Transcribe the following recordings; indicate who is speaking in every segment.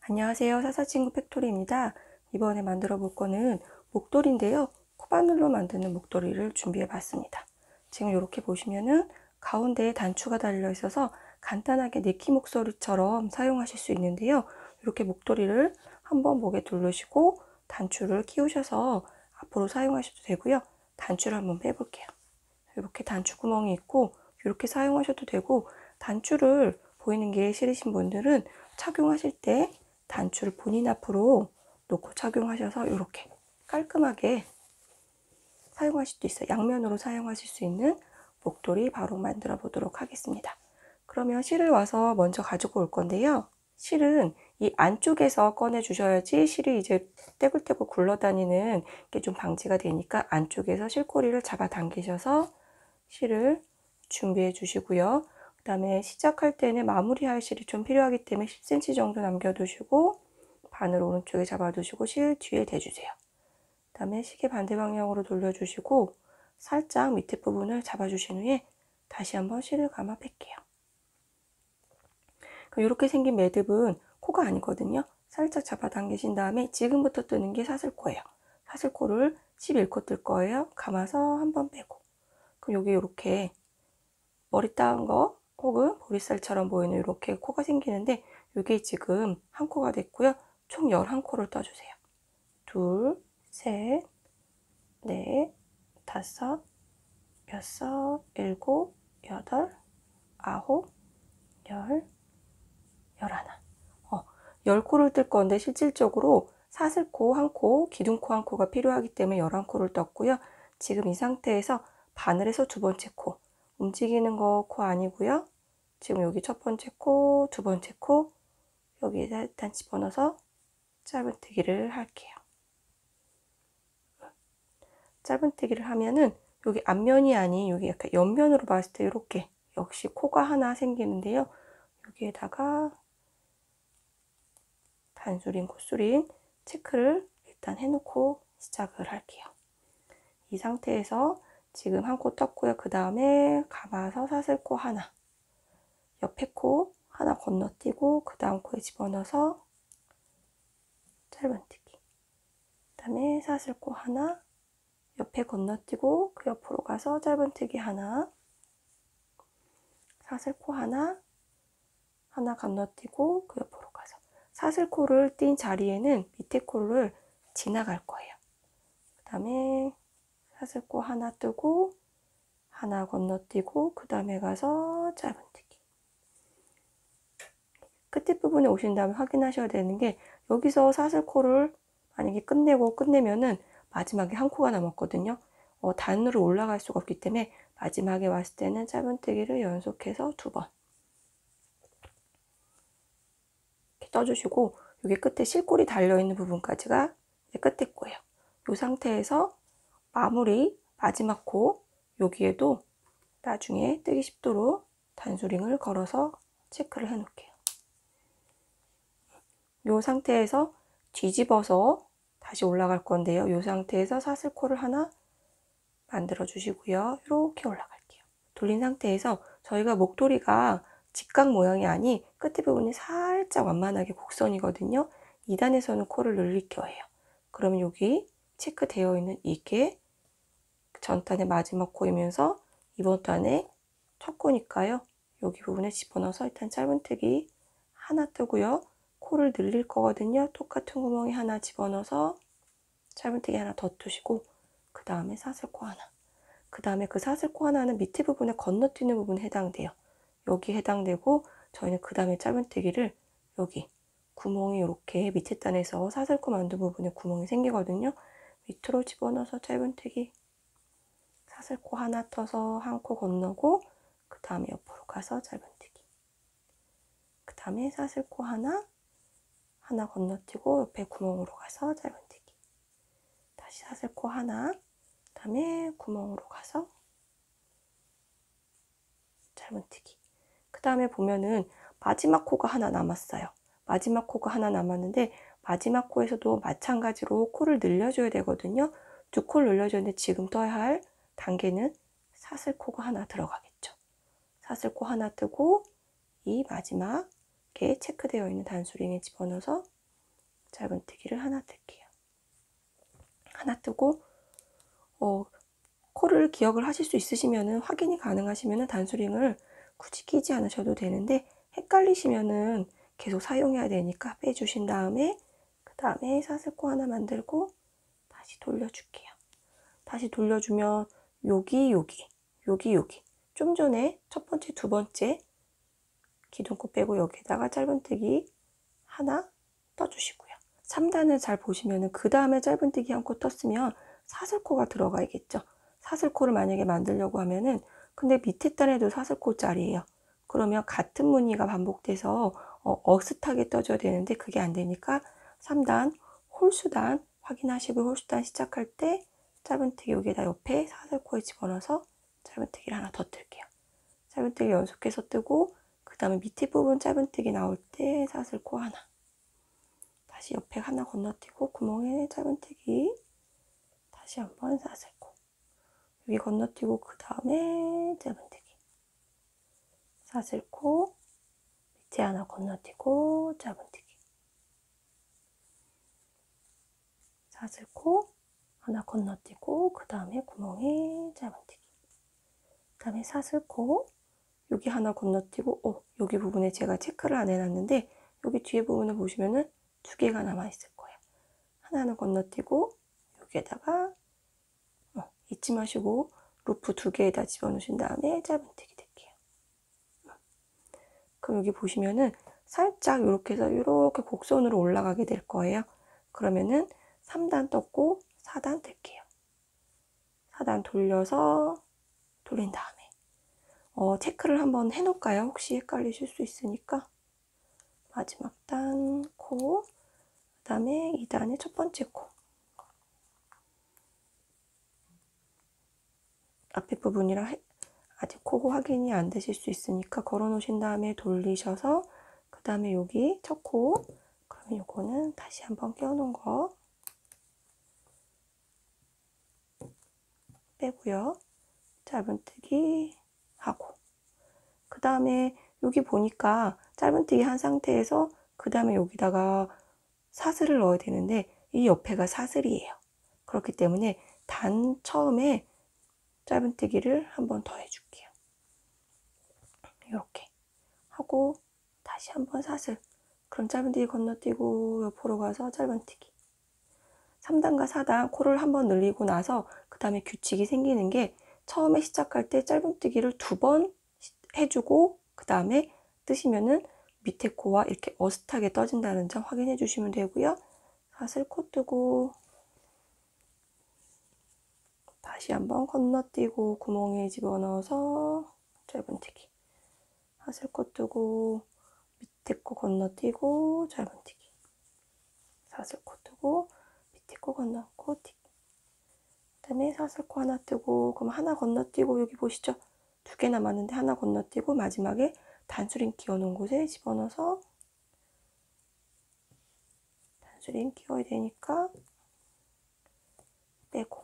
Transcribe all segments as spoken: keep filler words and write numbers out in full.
Speaker 1: 안녕하세요. 사사친구 팩토리입니다. 이번에 만들어 볼 거는 목도리인데요. 코바늘로 만드는 목도리를 준비해 봤습니다. 지금 이렇게 보시면은 가운데에 단추가 달려 있어서 간단하게 네키 목소리처럼 사용하실 수 있는데요. 이렇게 목도리를 한번 목에 두르시고 단추를 끼우셔서 앞으로 사용하셔도 되고요. 단추를 한번 빼볼게요. 이렇게 단추 구멍이 있고 이렇게 사용하셔도 되고, 단추를 보이는 게 싫으신 분들은 착용하실 때 단추를 본인 앞으로 놓고 착용하셔서 이렇게 깔끔하게 사용하실 수도 있어요. 양면으로 사용하실 수 있는 목도리 바로 만들어 보도록 하겠습니다. 그러면 실을 와서 먼저 가지고 올 건데요. 실은 이 안쪽에서 꺼내 주셔야지 실이 이제 떼굴떼굴 굴러다니는 게 좀 방지가 되니까 안쪽에서 실꼬리를 잡아 당기셔서 실을 준비해 주시고요. 그 다음에 시작할 때는 마무리할 실이 좀 필요하기 때문에 십 센티미터 정도 남겨두시고 바늘 오른쪽에 잡아두시고 실 뒤에 대주세요. 그 다음에 시계 반대 방향으로 돌려주시고 살짝 밑에 부분을 잡아주신 후에 다시 한번 실을 감아 뺄게요. 그럼 이렇게 생긴 매듭은 코가 아니거든요. 살짝 잡아당기신 다음에 지금부터 뜨는 게 사슬코예요. 사슬코를 십일 코 뜰 거예요. 감아서 한번 빼고, 그럼 여기 이렇게 머리 따은 거 혹은 보리쌀처럼 보이는 이렇게 코가 생기는데, 이게 지금 한 코가 됐고요. 총 열한 코를 떠주세요. 둘, 셋, 넷, 다섯, 여섯, 일곱, 여덟, 아홉, 열, 열하나. 어, 열 코를 뜰 건데 실질적으로 사슬코 한 코, 기둥코 한 코가 필요하기 때문에 열한 코를 떴고요. 지금 이 상태에서 바늘에서 두 번째 코, 움직이는 거 코 아니고요. 지금 여기 첫 번째 코, 두 번째 코, 여기에다 일단 집어넣어서 짧은뜨기를 할게요. 짧은뜨기를 하면은 여기 앞면이 아닌 여기 약간 옆면으로 봤을 때 이렇게 역시 코가 하나 생기는데요. 여기에다가 단수링, 코수링 체크를 일단 해놓고 시작을 할게요. 이 상태에서 지금 한 코 떴고요. 그 다음에 감아서 사슬코 하나, 옆에 코 하나 건너뛰고 그 다음 코에 집어넣어서 짧은뜨기, 그 다음에 사슬코 하나, 옆에 건너뛰고 그 옆으로 가서 짧은뜨기 하나, 사슬코 하나, 하나 건너뛰고 그 옆으로 가서, 사슬코를 띈 자리에는 밑에 코를 지나갈 거예요. 그 다음에 사슬코 하나 뜨고 하나 건너뛰고 그 다음에 가서 짧은뜨기. 끝에 부분에 오신 다음에 확인하셔야 되는 게, 여기서 사슬코를 만약에 끝내고 끝내면은 마지막에 한 코가 남았거든요. 어, 단으로 올라갈 수가 없기 때문에 마지막에 왔을 때는 짧은뜨기를 연속해서 두 번 이렇게 떠주시고, 여기 끝에 실골이 달려있는 부분까지가 이제 끝에 거예요. 이 상태에서 마무리 마지막 코, 여기에도 나중에 뜨기 쉽도록 단수링을 걸어서 체크를 해 놓을게요. 이 상태에서 뒤집어서 다시 올라갈 건데요. 이 상태에서 사슬코를 하나 만들어 주시고요. 이렇게 올라갈게요. 돌린 상태에서 저희가 목도리가 직각 모양이 아닌 끝에 부분이 살짝 완만하게 곡선이거든요. 이 단에서는 코를 늘릴 거예요. 그러면 여기 체크되어 있는 이게 전 단의 마지막 코이면서 이번 단의 첫 코니까요. 여기 부분에 집어넣어서 일단 짧은뜨기 하나 뜨고요. 코를 늘릴 거거든요. 똑같은 구멍에 하나 집어넣어서 짧은뜨기 하나 더 뜨시고 그 다음에 사슬코 하나, 그 다음에 그 사슬코 하나는 밑에 부분에 건너뛰는 부분에 해당돼요. 여기 해당되고, 저희는 그 다음에 짧은뜨기를 여기 구멍이 이렇게 밑에 단에서 사슬코 만든 부분에 구멍이 생기거든요. 밑으로 집어넣어서 짧은뜨기, 사슬코 하나 떠서 한 코 건너고 그 다음에 옆으로 가서 짧은뜨기, 그 다음에 사슬코 하나, 하나 건너뛰고 옆에 구멍으로 가서 짧은뜨기, 다시 사슬코 하나, 그 다음에 구멍으로 가서 짧은뜨기. 그 다음에 보면은 마지막 코가 하나 남았어요. 마지막 코가 하나 남았는데 마지막 코에서도 마찬가지로 코를 늘려줘야 되거든요. 두 코를 늘려줬는데 지금 떠야 할 단계는 사슬코가 하나 들어가겠죠. 사슬코 하나 뜨고 이 마지막에 체크되어 있는 단수링에 집어넣어서 짧은뜨기를 하나 뜰게요. 하나 뜨고 어, 코를 기억을 하실 수 있으시면은 확인이 가능하시면은 단수링을 굳이 끼지 않으셔도 되는데 헷갈리시면은 계속 사용해야 되니까 빼주신 다음에 그 다음에 사슬코 하나 만들고 다시 돌려줄게요. 다시 돌려주면 여기 여기 여기 여기 좀 전에 첫 번째 두 번째 기둥코 빼고 여기다가 짧은뜨기 하나 떠주시고요. 삼 단을 잘 보시면은 그 다음에 짧은뜨기 한 코 떴으면 사슬코가 들어가야겠죠. 사슬코를 만약에 만들려고 하면은 근데 밑에 단에도 사슬코 짜리예요. 그러면 같은 무늬가 반복돼서 어, 어슷하게 떠줘야 되는데 그게 안 되니까 삼 단 홀수단 확인하시고 홀수단 시작할 때 짧은뜨기 여기다 옆에 사슬코에 집어넣어서 짧은뜨기를 하나 더 뜰게요. 짧은뜨기 연속해서 뜨고 그 다음에 밑에 부분 짧은뜨기 나올 때 사슬코 하나 다시 옆에 하나 건너뛰고 구멍에 짧은뜨기 다시 한번 사슬코 여기 건너뛰고 그 다음에 짧은뜨기 사슬코 밑에 하나 건너뛰고 짧은뜨기 사슬코 하나 건너뛰고 그 다음에 구멍에 짧은뜨기 그 다음에 사슬코 여기 하나 건너뛰고 어, 여기 부분에 제가 체크를 안 해놨는데 여기 뒤에 부분을 보시면은 두 개가 남아 있을 거예요. 하나는 건너뛰고 여기에다가 어, 잊지 마시고 루프 두 개에다 집어넣으신 다음에 짧은뜨기 댈게요. 그럼 여기 보시면은 살짝 이렇게 해서 이렇게 곡선으로 올라가게 될 거예요. 그러면은 삼 단 떴고 사 단 뜰게요. 사 단 돌려서 돌린 다음에 어, 체크를 한번 해놓을까요? 혹시 헷갈리실 수 있으니까 마지막 단 코, 그 다음에 이 단의 첫 번째 코 앞에 부분이랑 아직 코 확인이 안 되실 수 있으니까 걸어 놓으신 다음에 돌리셔서 그 다음에 여기 첫 코 그러면 요거는 다시 한번 끼워 놓은 거 빼고요. 짧은뜨기 하고 그 다음에 여기 보니까 짧은뜨기 한 상태에서 그 다음에 여기다가 사슬을 넣어야 되는데 이 옆에가 사슬이에요. 그렇기 때문에 단 처음에 짧은뜨기를 한번 더 해줄게요. 이렇게 하고 다시 한번 사슬 그럼 짧은뜨기 건너뛰고 옆으로 가서 짧은뜨기 삼 단과 사 단 코를 한번 늘리고 나서 그 다음에 규칙이 생기는 게 처음에 시작할 때 짧은뜨기를 두 번 해주고 그 다음에 뜨시면은 밑에 코와 이렇게 어슷하게 떠진다는 점 확인해 주시면 되고요. 사슬 코 뜨고 다시 한번 건너뛰고 구멍에 집어넣어서 짧은뜨기 사슬 코 뜨고 밑에 코 건너뛰고 짧은뜨기 사슬 코 뜨고 밑에 코 건너고 튀기 그 다음에 사슬 코 하나 뜨고 그럼 하나 건너뛰고 여기 보시죠. 두 개 남았는데 하나 건너뛰고 마지막에 단수링 끼워 놓은 곳에 집어넣어서 단수링 끼워야 되니까 빼고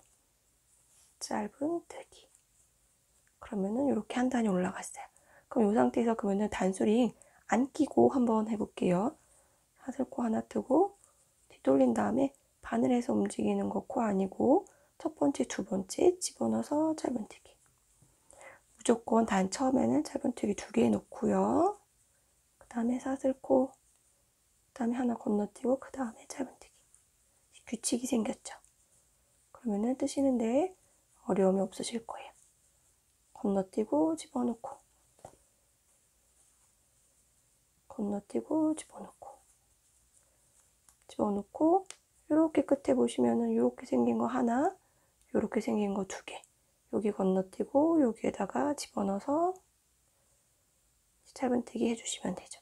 Speaker 1: 짧은뜨기 그러면은 이렇게 한 단이 올라갔어요. 그럼 이 상태에서 그러면은 단수링 안 끼고 한번 해볼게요. 사슬코 하나 뜨고 뒤돌린 다음에 바늘에서 움직이는 거 코 아니고 첫 번째 두 번째 집어넣어서 짧은뜨기 무조건 단 처음에는 짧은뜨기 두 개 놓고요. 그 다음에 사슬코 그 다음에 하나 건너뛰고 그 다음에 짧은뜨기 규칙이 생겼죠. 그러면은 뜨시는데 어려움이 없으실 거예요. 건너뛰고 집어넣고 건너뛰고 집어넣고 집어넣고 이렇게 끝에 보시면은 이렇게 생긴 거 하나 이렇게 생긴 거 두 개 여기 건너뛰고 여기에다가 집어넣어서 짧은뜨기 해주시면 되죠.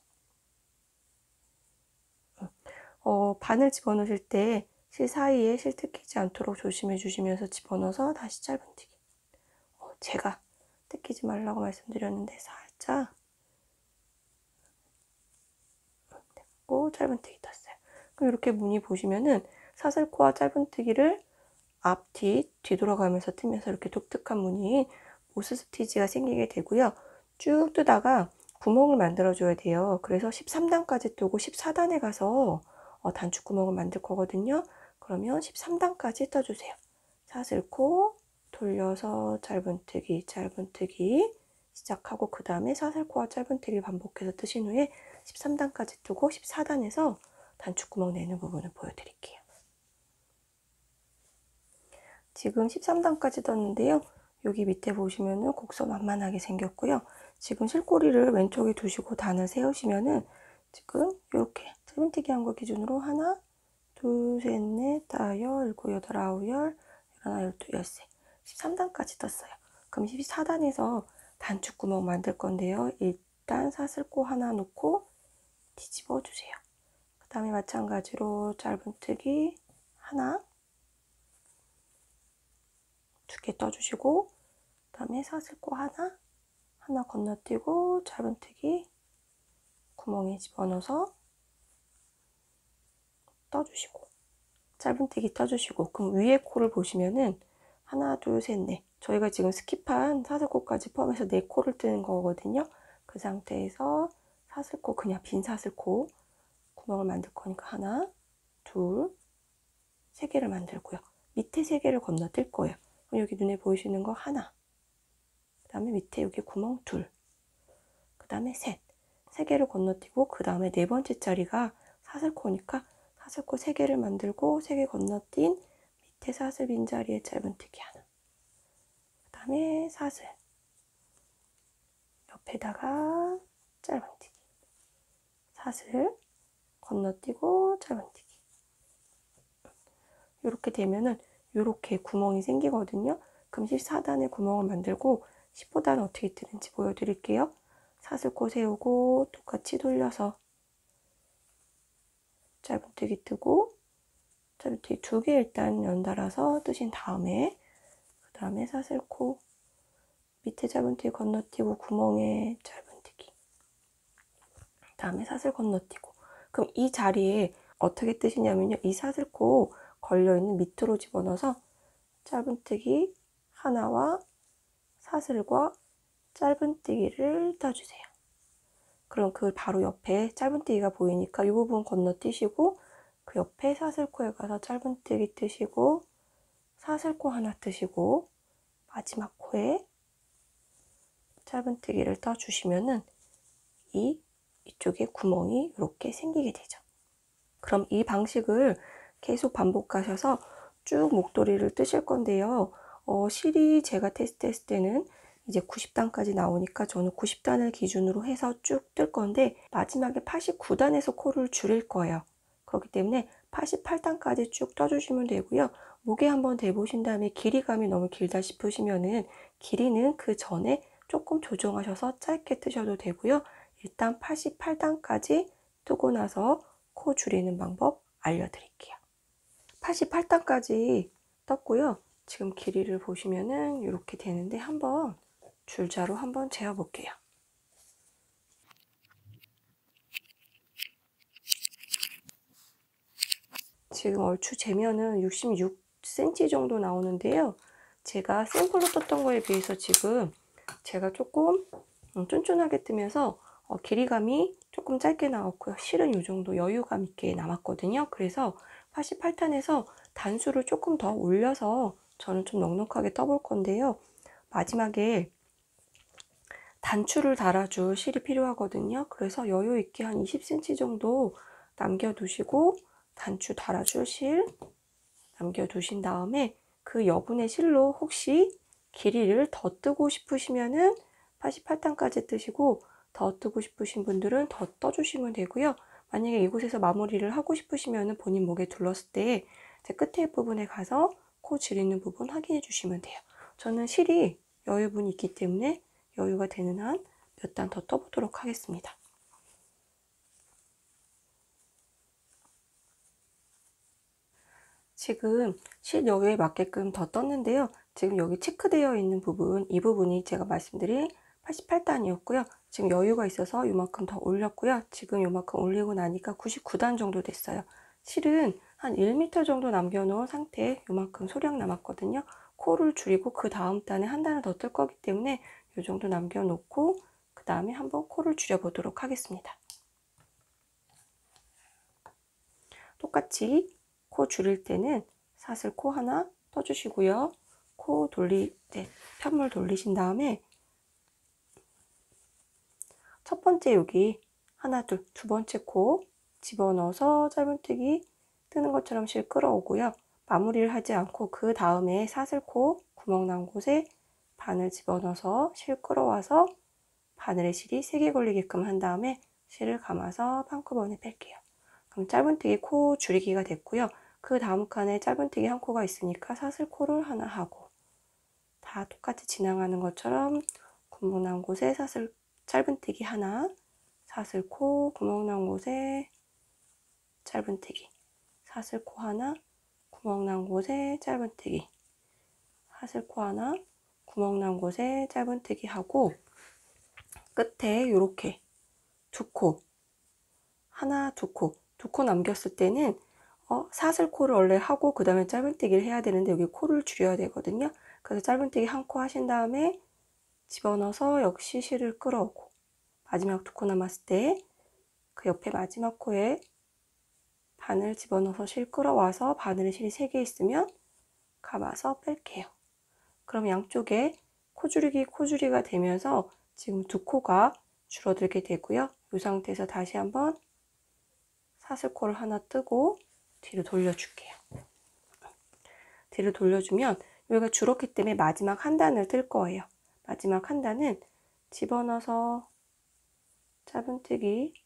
Speaker 1: 어, 바늘 집어넣으실 때 실 사이에 실 뜯기지 않도록 조심해 주시면서 집어넣어서 다시 짧은뜨기 어, 제가 뜯기지 말라고 말씀드렸는데 살짝 됐고 짧은뜨기 떴어요. 그럼 이렇게 무늬 보시면은 사슬코와 짧은뜨기를 앞, 뒤, 뒤돌아가면서 뜨면서 이렇게 독특한 무늬인 모스 스티치가 생기게 되고요. 쭉 뜨다가 구멍을 만들어 줘야 돼요. 그래서 십삼 단까지 뜨고 십사 단에 가서 어, 단추구멍을 만들 거거든요. 그러면 십삼 단까지 떠주세요. 사슬코 돌려서 짧은뜨기 짧은뜨기 시작하고 그 다음에 사슬코와 짧은뜨기 반복해서 뜨신 후에 십삼 단까지 뜨고 십사 단에서 단추구멍 내는 부분을 보여드릴게요. 지금 십삼 단까지 떴는데요. 여기 밑에 보시면은 곡선 완만하게 생겼고요. 지금 실꼬리를 왼쪽에 두시고 단을 세우시면은 지금 이렇게 짧은뜨기 한 거 기준으로 하나, 둘, 셋, 넷, 다섯, 일곱, 여덟, 아홉, 열, 열하나, 열두, 열세, 십삼 단까지 떴어요. 그럼 십사 단에서 단추구멍 만들 건데요. 일단 사슬코 하나 놓고 뒤집어 주세요. 그 다음에 마찬가지로 짧은뜨기 하나, 두 개 떠주시고, 그 다음에 사슬코 하나, 하나 건너뛰고 짧은뜨기 구멍에 집어넣어서 떠주시고, 짧은뜨기 떠주시고, 그럼 위에 코를 보시면은 하나, 둘, 셋, 넷. 저희가 지금 스킵한 사슬코까지 포함해서 네 코를 뜨는 거거든요. 그 상태에서 사슬코, 그냥 빈 사슬코 구멍을 만들 거니까 하나, 둘, 세 개를 만들고요. 밑에 세 개를 건너뛸 거예요. 그럼 여기 눈에 보이시는 거 하나, 그 다음에 밑에 여기 구멍 둘, 그 다음에 셋. 세 개를 건너뛰고 그 다음에 네 번째 자리가 사슬코니까 사슬코 세 개를 만들고 세 개 건너뛴 밑에 사슬 빈 자리에 짧은뜨기 하나, 그 다음에 사슬 옆에다가 짧은뜨기, 사슬 건너뛰고 짧은뜨기. 이렇게 되면은 이렇게 구멍이 생기거든요. 그럼 십사 단에 구멍을 만들고 십오 단 어떻게 뜨는지 보여드릴게요. 사슬코 세우고 똑같이 돌려서 짧은뜨기 뜨고, 짧은뜨기 두 개 일단 연달아서 뜨신 다음에 그 다음에 사슬코 밑에 짧은뜨기 건너뛰고 구멍에 짧은뜨기, 그 다음에 사슬 건너뛰고. 그럼 이 자리에 어떻게 뜨시냐면요, 이 사슬코 걸려있는 밑으로 집어넣어서 짧은뜨기 하나와 사슬과 짧은뜨기를 떠주세요. 그럼 그 바로 옆에 짧은뜨기가 보이니까 이 부분 건너뛰시고 그 옆에 사슬코에 가서 짧은뜨기 뜨시고 사슬코 하나 뜨시고 마지막 코에 짧은뜨기를 떠주시면은 이 이쪽에 구멍이 이렇게 생기게 되죠. 그럼 이 방식을 계속 반복하셔서 쭉 목도리를 뜨실 건데요. 어, 실이 제가 테스트했을 때는 이제 구십 단까지 나오니까 저는 구십 단을 기준으로 해서 쭉 뜰 건데 마지막에 팔십구 단에서 코를 줄일 거예요. 그렇기 때문에 팔십팔 단까지 쭉 떠주시면 되고요. 목에 한번 대보신 다음에 길이감이 너무 길다 싶으시면은 길이는 그 전에 조금 조정하셔서 짧게 뜨셔도 되고요. 일단 팔십팔 단까지 뜨고 나서 코 줄이는 방법 알려드릴게요. 팔십팔 단까지 떴고요. 지금 길이를 보시면은 이렇게 되는데 한번 줄자로 한번 재어 볼게요. 지금 얼추 재면은 육십육 센티미터 정도 나오는데요. 제가 샘플로 떴던 거에 비해서 지금 제가 조금 쫀쫀하게 뜨면서 어, 길이감이 조금 짧게 나왔고요. 실은 이 정도 여유감 있게 남았거든요. 그래서 팔십팔 단에서 단수를 조금 더 올려서 저는 좀 넉넉하게 떠볼 건데요. 마지막에 단추를 달아줄 실이 필요하거든요. 그래서 여유 있게 한 이십 센티미터 정도 남겨두시고 단추 달아줄 실 남겨두신 다음에 그 여분의 실로 혹시 길이를 더 뜨고 싶으시면은 팔십팔 단까지 뜨시고 더 뜨고 싶으신 분들은 더 떠주시면 되고요. 만약에 이곳에서 마무리를 하고 싶으시면 본인 목에 둘렀을 때 제 끝에 부분에 가서 코 줄이는 부분 확인해 주시면 돼요. 저는 실이 여유분이 있기 때문에 여유가 되는 한 몇 단 더 떠보도록 하겠습니다. 지금 실 여유에 맞게끔 더 떴는데요. 지금 여기 체크되어 있는 부분, 이 부분이 제가 말씀드린 팔십팔 단이었고요. 지금 여유가 있어서 이만큼 더 올렸고요. 지금 이만큼 올리고 나니까 구십구 단 정도 됐어요. 실은 한 일 미터 정도 남겨놓은 상태에 이만큼 소량 남았거든요. 코를 줄이고 그 다음 단에 한 단을 더 뜰 거기 때문에 이 정도 남겨놓고 그 다음에 한번 코를 줄여보도록 하겠습니다. 똑같이 코 줄일 때는 사슬 코 하나 떠주시고요. 코 돌리, 네, 편물 돌리신 다음에 첫 번째 여기 하나, 둘, 두 번째 코 집어넣어서 짧은뜨기 뜨는 것처럼 실 끌어오고요. 마무리를 하지 않고 그 다음에 사슬코 구멍 난 곳에 바늘 집어넣어서 실 끌어와서 바늘에 실이 세 개 걸리게끔 한 다음에 실을 감아서 한꺼번에 뺄게요. 그럼 짧은뜨기 코 줄이기가 됐고요. 그 다음 칸에 짧은뜨기 한 코가 있으니까 사슬코를 하나 하고 다 똑같이 진행하는 것처럼 구멍 난 곳에 사슬 짧은뜨기 하나, 사슬코 구멍 난 곳에 짧은뜨기, 사슬코 하나, 구멍 난 곳에 짧은뜨기, 사슬코 하나, 구멍 난 곳에 짧은뜨기 하고 끝에 이렇게 두 코, 하나, 두 코, 두 코 남겼을 때는 어, 사슬코를 원래 하고 그 다음에 짧은뜨기를 해야 되는데 여기 코를 줄여야 되거든요. 그래서 짧은뜨기 한 코 하신 다음에 집어넣어서 역시 실을 끌어오고 마지막 두 코 남았을 때 그 옆에 마지막 코에 바늘 집어넣어서 실 끌어와서 바늘에 실이 세 개 있으면 감아서 뺄게요. 그럼 양쪽에 코줄이기 코줄이가 되면서 지금 두 코가 줄어들게 되고요. 이 상태에서 다시 한번 사슬코를 하나 뜨고 뒤로 돌려줄게요. 뒤로 돌려주면 여기가 줄었기 때문에 마지막 한 단을 뜰 거예요. 마지막 한 단은 집어넣어서 짧은뜨기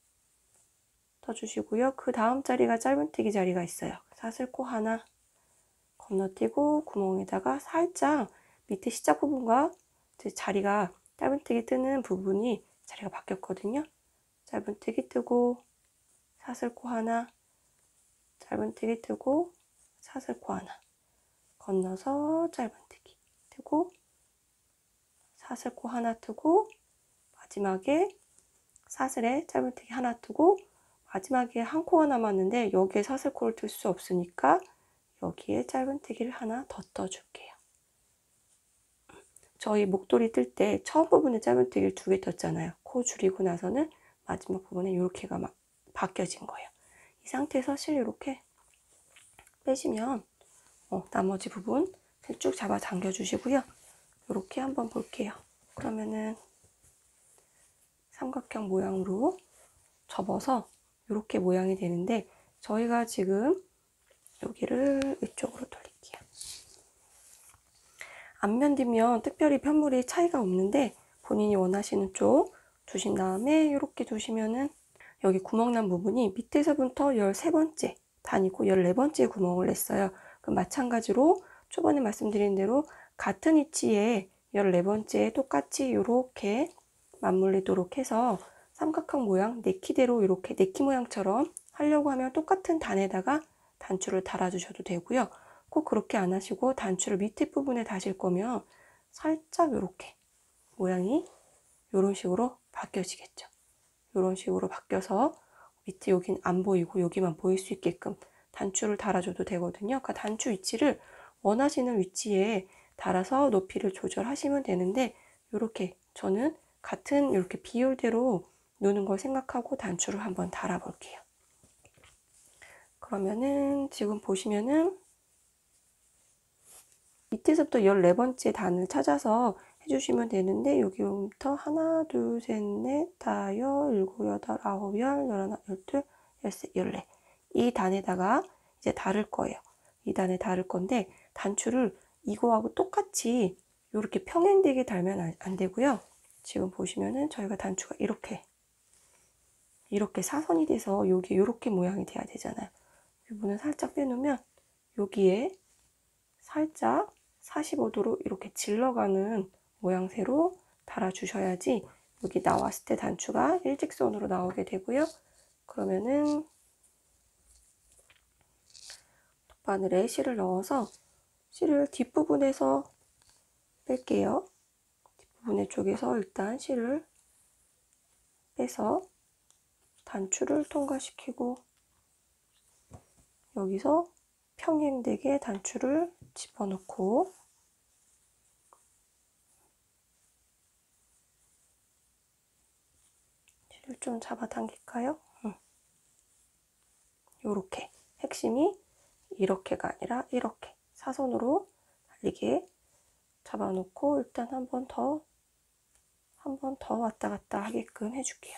Speaker 1: 떠주시고요. 그 다음 자리가 짧은뜨기 자리가 있어요. 사슬코 하나 건너뛰고 구멍에다가 살짝 밑에 시작 부분과 자리가 짧은뜨기 뜨는 부분이 자리가 바뀌었거든요. 짧은뜨기 뜨고 사슬코 하나, 짧은뜨기 뜨고 사슬코 하나 건너서 짧은뜨기 뜨고 사슬코 하나 뜨고 마지막에 사슬에 짧은뜨기 하나 뜨고 마지막에 한 코가 남았는데 여기에 사슬코를 뜰 수 없으니까 여기에 짧은뜨기를 하나 더 떠줄게요. 저희 목도리 뜰 때 처음 부분에 짧은뜨기를 두 개 떴잖아요. 코 줄이고 나서는 마지막 부분에 이렇게가 막 바뀌어진 거예요. 이 상태에서 실 이렇게 빼시면 어, 나머지 부분 쭉 잡아 당겨 주시고요. 이렇게 한번 볼게요. 그러면은 삼각형 모양으로 접어서 이렇게 모양이 되는데 저희가 지금 여기를 이쪽으로 돌릴게요. 앞면 뒷면 특별히 편물이 차이가 없는데 본인이 원하시는 쪽 두신 다음에 이렇게 두시면은 여기 구멍 난 부분이 밑에서부터 열세 번째 단이고 열네 번째 구멍을 냈어요. 그럼 마찬가지로 초반에 말씀드린 대로 같은 위치에 열네 번째에 똑같이 이렇게 맞물리도록 해서 삼각형 모양 네키대로 이렇게 네키 모양처럼 하려고 하면 똑같은 단에다가 단추를 달아주셔도 되고요. 꼭 그렇게 안 하시고 단추를 밑에 부분에 다실 거면 살짝 이렇게 모양이 이런 식으로 바뀌어지겠죠. 이런 식으로 바뀌어서 밑에 여긴 안 보이고 여기만 보일 수 있게끔 단추를 달아줘도 되거든요. 그러니까 단추 위치를 원하시는 위치에 달아서 높이를 조절하시면 되는데 이렇게 저는 같은 이렇게 비율대로 노는 걸 생각하고 단추를 한번 달아 볼게요. 그러면은 지금 보시면은 밑에서부터 열네 번째 단을 찾아서 해주시면 되는데 여기부터 하나, 둘, 셋, 넷, 다섯, 일곱, 여덟, 아홉, 열, 열하나, 열둘, 열셋, 열네 이 단에다가 이제 달을 거예요. 이 단에 달을 건데 단추를 이거하고 똑같이 이렇게 평행되게 달면 안 되고요. 지금 보시면은 저희가 단추가 이렇게 이렇게 사선이 돼서 여기 이렇게 모양이 돼야 되잖아요. 이 부분을 살짝 빼놓으면 여기에 살짝 사십오 도로 이렇게 질러가는 모양새로 달아주셔야지 여기 나왔을 때 단추가 일직선으로 나오게 되고요. 그러면은 바늘에 실을 넣어서 실을 뒷부분에서 뺄게요. 뒷부분의 쪽에서 일단 실을 빼서 단추를 통과시키고 여기서 평행되게 단추를 집어넣고 실을 좀 잡아당길까요? 응. 요렇게 핵심이 이렇게가 아니라 이렇게 사선으로 달리게 잡아놓고 일단 한 번 더, 한 번 더 왔다 갔다 하게끔 해줄게요.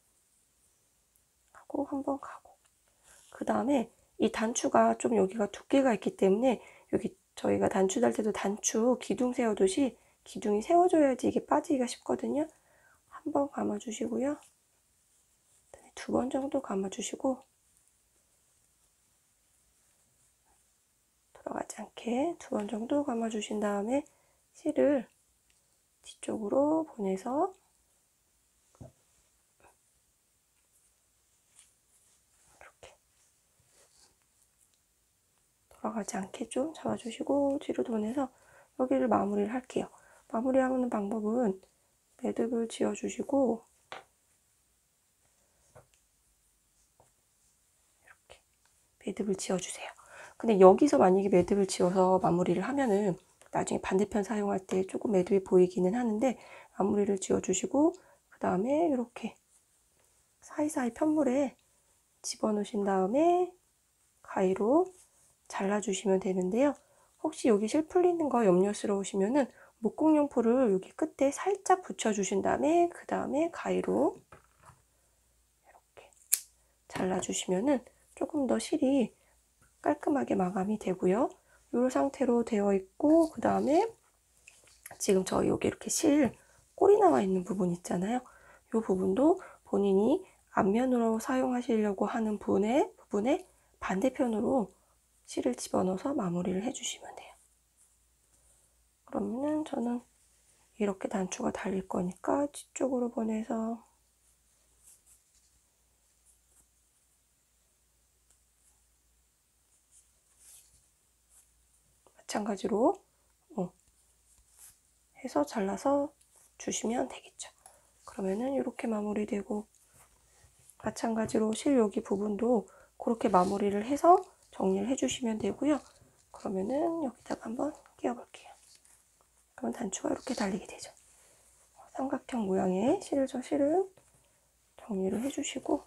Speaker 1: 하고 한 번 가고. 그 다음에 이 단추가 좀 여기가 두께가 있기 때문에 여기 저희가 단추 달 때도 단추 기둥 세우듯이 기둥이 세워줘야지 이게 빠지기가 쉽거든요. 한 번 감아주시고요. 두 번 정도 감아주시고 들어가지 않게 두 번 정도 감아주신 다음에 실을 뒤쪽으로 보내서 이렇게 돌아가지 않게 좀 잡아주시고 뒤로 보내서 여기를 마무리를 할게요. 마무리하는 방법은 매듭을 지어주시고 이렇게 매듭을 지어주세요. 근데 여기서 만약에 매듭을 지어서 마무리를 하면은 나중에 반대편 사용할 때 조금 매듭이 보이기는 하는데 마무리를 지어주시고 그 다음에 이렇게 사이사이 편물에 집어넣으신 다음에 가위로 잘라주시면 되는데요. 혹시 여기 실 풀리는 거 염려스러우시면은 목공용포를 여기 끝에 살짝 붙여주신 다음에 그 다음에 가위로 이렇게 잘라주시면은 조금 더 실이 깔끔하게 마감이 되고요. 이 상태로 되어 있고 그 다음에 지금 저희 여기 이렇게 실 꼴이 나와 있는 부분 있잖아요. 이 부분도 본인이 앞면으로 사용하시려고 하는 부분에, 부분에 반대편으로 실을 집어넣어서 마무리를 해주시면 돼요. 그러면은 저는 이렇게 단추가 달릴 거니까 뒤쪽으로 보내서 마찬가지로 어, 해서 잘라서 주시면 되겠죠. 그러면은 이렇게 마무리되고 마찬가지로 실 여기 부분도 그렇게 마무리를 해서 정리를 해주시면 되고요. 그러면은 여기다가 한번 끼워볼게요. 그럼 단추가 이렇게 달리게 되죠. 삼각형 모양의 실을 저 실은 정리를 해주시고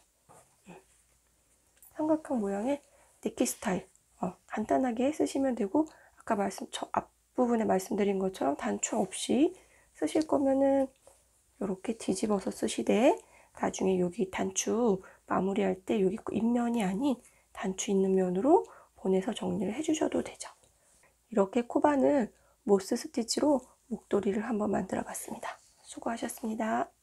Speaker 1: 삼각형 모양의 니키 스타일 어, 간단하게 쓰시면 되고 아까 말씀 저 앞부분에 말씀드린 것처럼 단추 없이 쓰실 거면은 이렇게 뒤집어서 쓰시되 나중에 여기 단추 마무리할 때 여기 윗면이 아닌 단추 있는 면으로 보내서 정리를 해주셔도 되죠. 이렇게 코바늘 모스 스티치로 목도리를 한번 만들어 봤습니다. 수고하셨습니다.